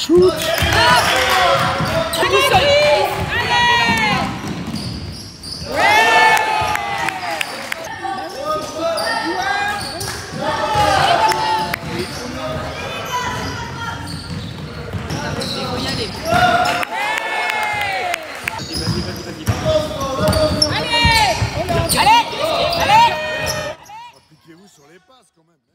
Shoot. Appliquez-vous sur les passes quand même,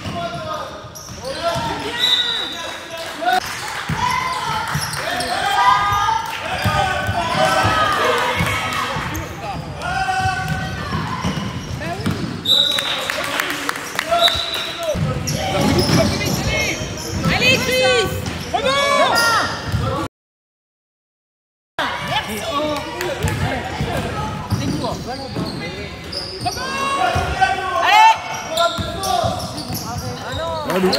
Allez Chris! Allez.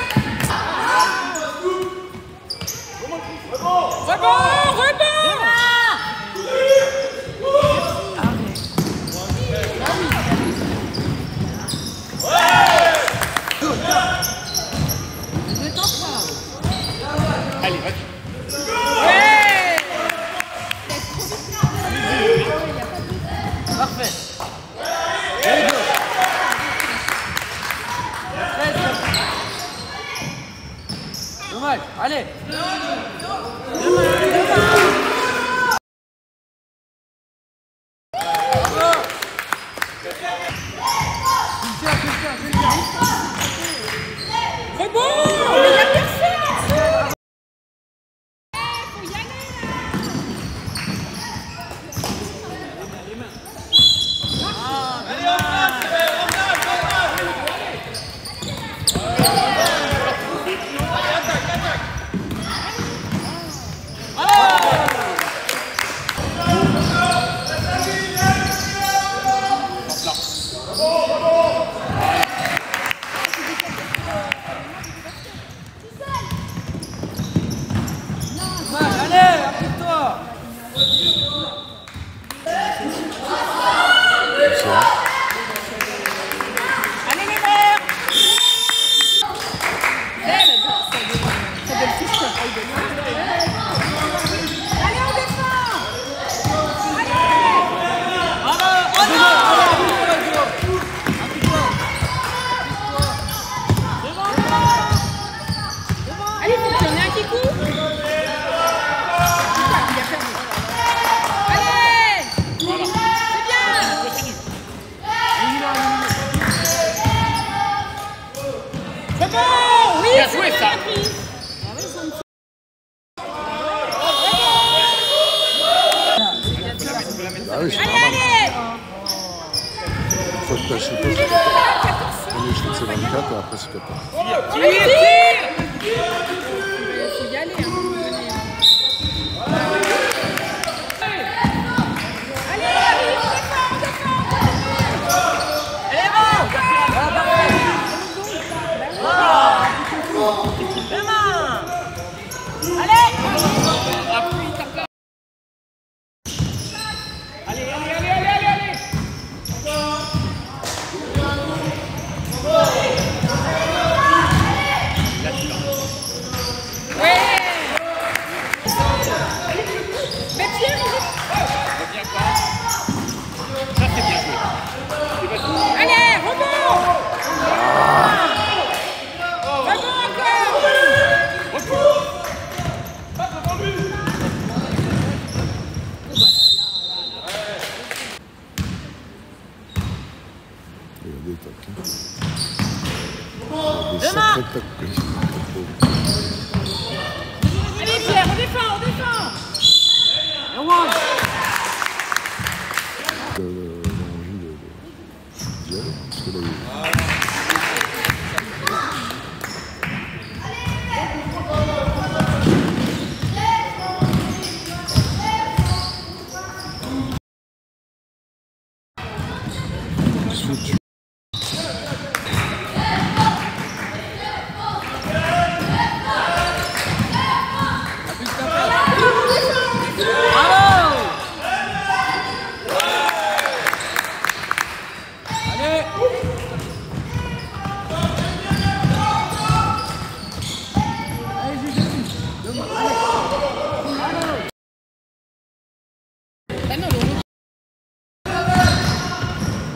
Allez, vas-y. Parfait. Dommage, allez. C'est bon, mais il y a personne. Faut y aller allez, applique-toi. Allez les verts. Allez, on descend. Allez, faut qu'il y en ait un qui court. Bien joué ça. Ah oui, c'est normal. Faut que t'achètes pas, c'est 14. Oui, je crois que c'est 24 et après c'est 14. Faut y aller, hein. Allez Pierre, on défend, on défend. L'envie d'y aller, parce que là, foutu.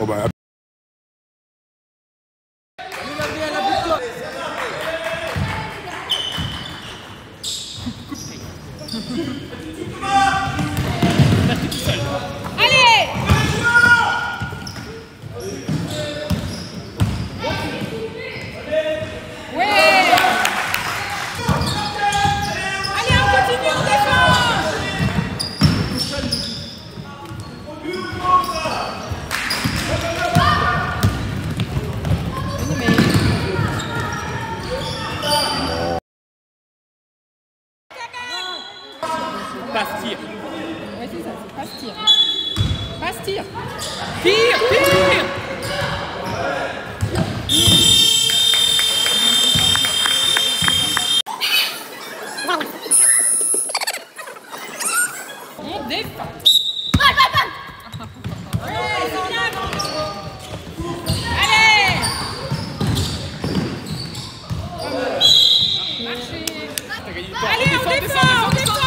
Oh bah... Allez! Ouais! Allez, on continue, on défend! Passe-tir. Ouais, c'est ça, c'est passe-tir. Passe-tir. Tire, tire. On défend. Allez! Marchez. Allez, on défend, on défend.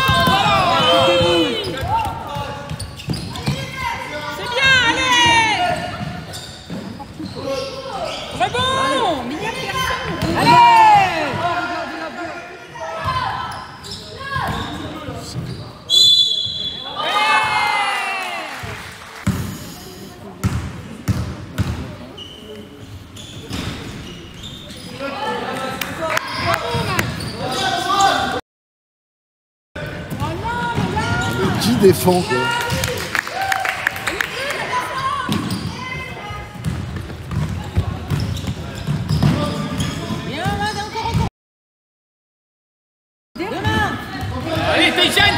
C'est bien, allez! Rebond! Mais il n'y a personne. Allez! Qui défend quoi? Allez, t'es jeune.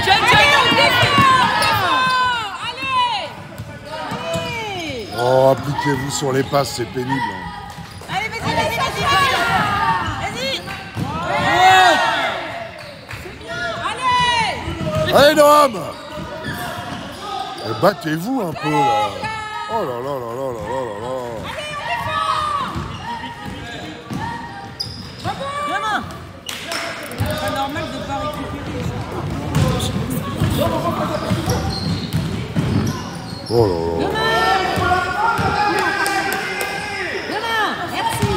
Allez! Oh, appliquez-vous sur les passes, c'est pénible. Allez, vas-y! Vas-y! C'est bien! Allez! Allez, Noam! Battez-vous un peu là. Oh là là là là là là là là. Demain! C'est pas normal de pas récupérer ça. Oh là là. Demain! Merci!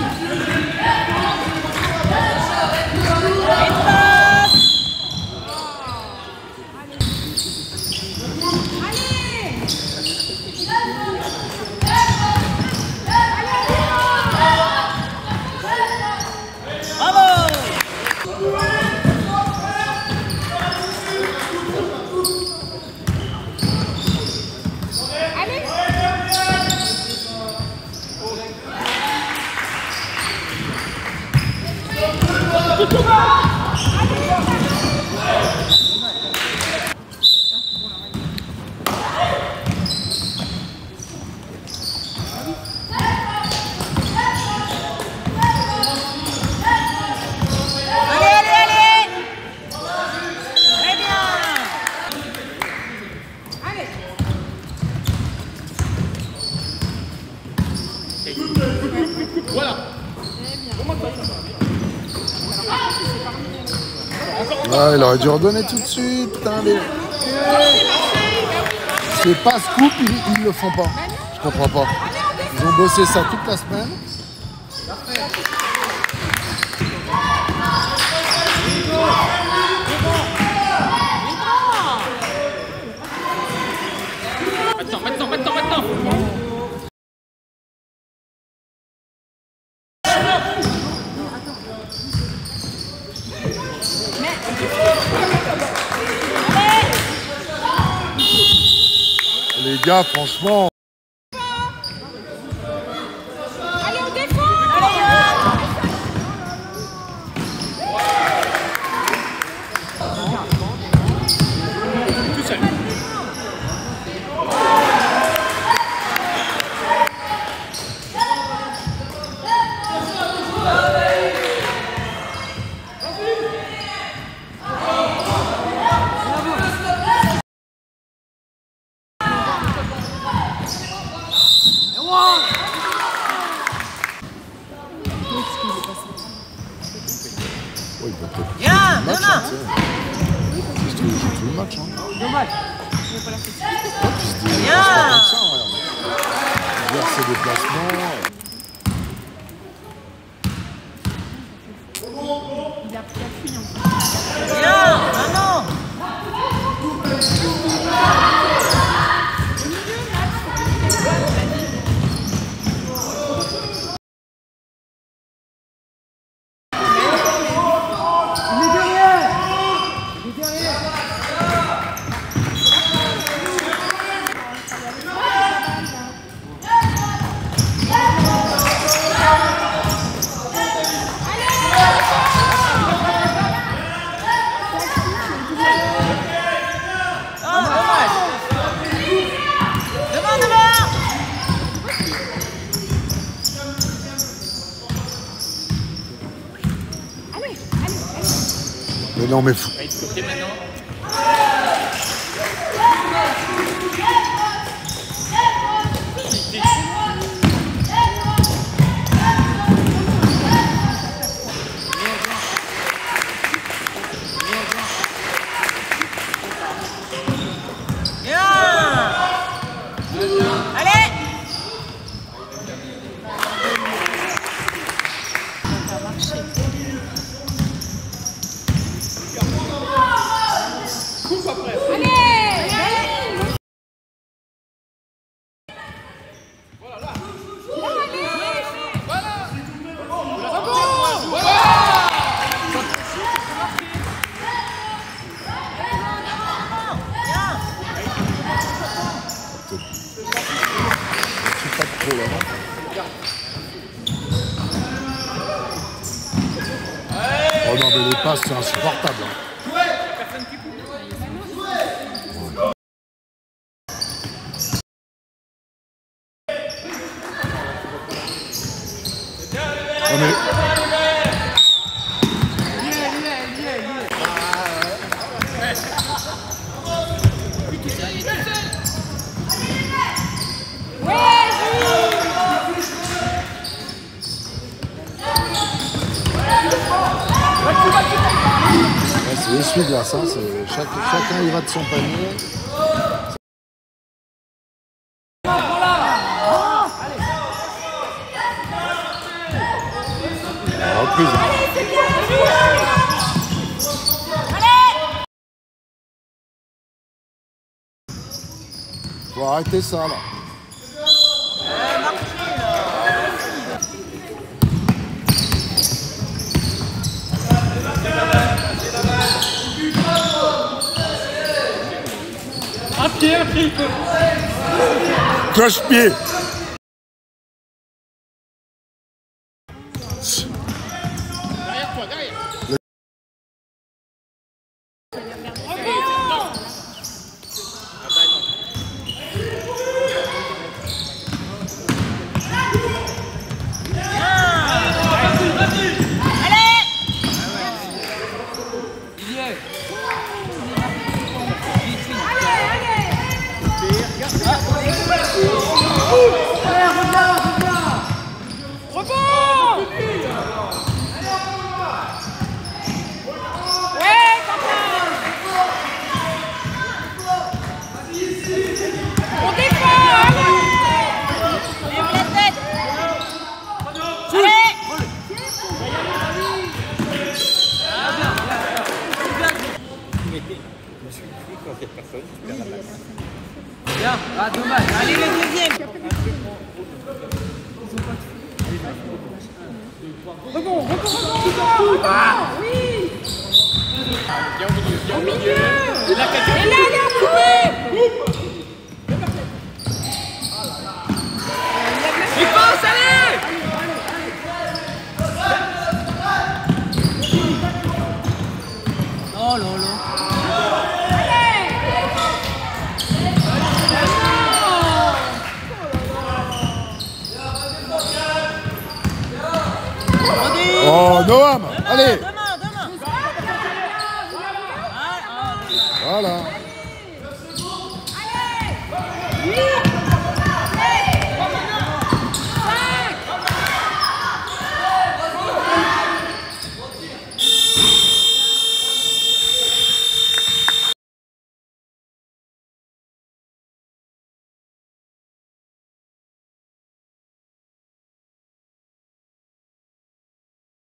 Voilà. Ah, il aurait dû redonner tout de suite. Putain, c'est pas scoop, ils le font pas. Je comprends pas. Ils ont bossé ça toute la semaine. Maintenant. Les gars, franchement. Allez, on défend! Tout seul. Oh, il va peut-être tout le match, hein, tu sais. Il joue tout le match. Hein. Dommage. Il se dit, il passe pas comme ça, regarde. vers ses déplacements. Il a pris la fouille encore. Bien, maman. Mais non, mais fou. Va être côté maintenant. Oh non, mais les passes, c'est insupportable. Non, mais... C'est essuie-glace, hein, chacun y va de son panier. La reprise. Faut arrêter ça là. Un pied, un pied. Cloche-pied. Derrière toi, derrière. Bien, ah dommage. Allez le deuxième. Rebond. Oui. Viens au milieu. Et là, il a coupé. Il passe, allez. Oh lolo. Oh, Noam, allez. Demain. Voilà. Oui.